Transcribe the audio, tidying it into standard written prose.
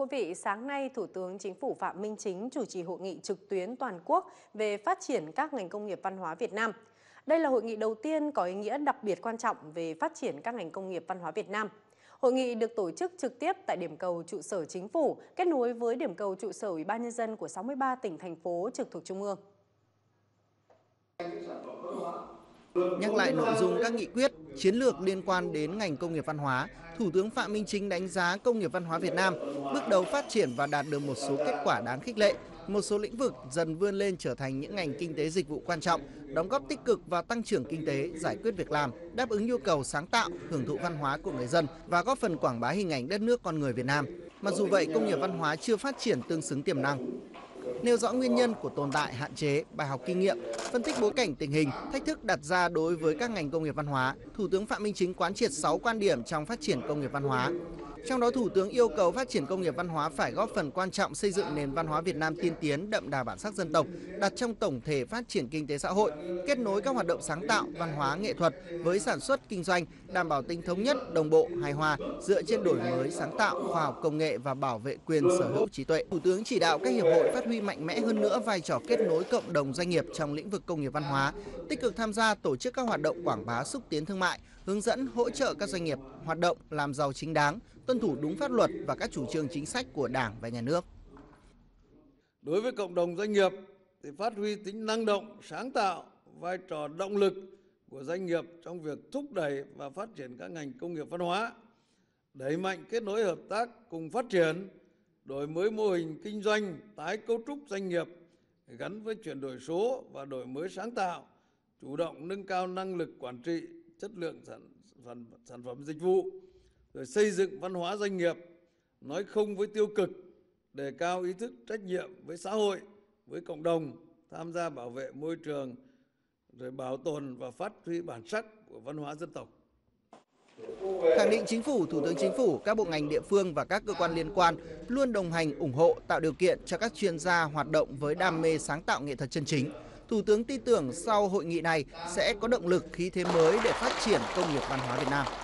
quý vị, sáng nay Thủ tướng Chính phủ Phạm Minh Chính chủ trì hội nghị trực tuyến toàn quốc về phát triển các ngành công nghiệp văn hóa Việt Nam. Đây là hội nghị đầu tiên có ý nghĩa đặc biệt quan trọng về phát triển các ngành công nghiệp văn hóa Việt Nam. Hội nghị được tổ chức trực tiếp tại điểm cầu trụ sở Chính phủ, kết nối với điểm cầu trụ sở Ủy ban Nhân dân của 63 tỉnh, thành phố trực thuộc Trung ương. Nhắc lại nội dung các nghị quyết, chiến lược liên quan đến ngành công nghiệp văn hóa, Thủ tướng Phạm Minh Chính đánh giá công nghiệp văn hóa Việt Nam bước đầu phát triển và đạt được một số kết quả đáng khích lệ. Một số lĩnh vực dần vươn lên trở thành những ngành kinh tế dịch vụ quan trọng, đóng góp tích cực vào tăng trưởng kinh tế, giải quyết việc làm, đáp ứng nhu cầu sáng tạo, hưởng thụ văn hóa của người dân và góp phần quảng bá hình ảnh đất nước con người Việt Nam. Mặc dù vậy, công nghiệp văn hóa chưa phát triển tương xứng tiềm năng. Nêu rõ nguyên nhân của tồn tại, hạn chế, bài học kinh nghiệm, phân tích bối cảnh tình hình, thách thức đặt ra đối với các ngành công nghiệp văn hóa, Thủ tướng Phạm Minh Chính quán triệt 6 quan điểm trong phát triển công nghiệp văn hóa. Trong đó, Thủ tướng yêu cầu phát triển công nghiệp văn hóa phải góp phần quan trọng xây dựng nền văn hóa Việt Nam tiên tiến, đậm đà bản sắc dân tộc, đặt trong tổng thể phát triển kinh tế xã hội, kết nối các hoạt động sáng tạo, văn hóa, nghệ thuật với sản xuất, kinh doanh, đảm bảo tính thống nhất, đồng bộ, hài hòa, dựa trên đổi mới, sáng tạo, khoa học công nghệ và bảo vệ quyền sở hữu trí tuệ. Thủ tướng chỉ đạo các hiệp hội phát huy mạnh mẽ hơn nữa vai trò kết nối cộng đồng doanh nghiệp trong lĩnh vực công nghiệp văn hóa, tích cực tham gia tổ chức các hoạt động quảng bá xúc tiến thương mại, hướng dẫn hỗ trợ các doanh nghiệp hoạt động làm giàu chính đáng, tuân thủ đúng pháp luật và các chủ trương chính sách của Đảng và Nhà nước. Đối với cộng đồng doanh nghiệp thì phát huy tính năng động, sáng tạo, vai trò động lực của doanh nghiệp trong việc thúc đẩy và phát triển các ngành công nghiệp văn hóa, đẩy mạnh kết nối hợp tác cùng phát triển, đổi mới mô hình kinh doanh, tái cấu trúc doanh nghiệp gắn với chuyển đổi số và đổi mới sáng tạo, chủ động nâng cao năng lực quản trị, chất lượng sản phẩm dịch vụ, rồi xây dựng văn hóa doanh nghiệp, nói không với tiêu cực, đề cao ý thức trách nhiệm với xã hội, với cộng đồng, tham gia bảo vệ môi trường, rồi bảo tồn và phát huy bản sắc của văn hóa dân tộc. Khẳng định Chính phủ, Thủ tướng Chính phủ, các bộ ngành địa phương và các cơ quan liên quan luôn đồng hành, ủng hộ, tạo điều kiện cho các chuyên gia hoạt động với đam mê sáng tạo nghệ thuật chân chính. Thủ tướng tin tưởng sau hội nghị này sẽ có động lực, khí thế mới để phát triển công nghiệp văn hóa Việt Nam.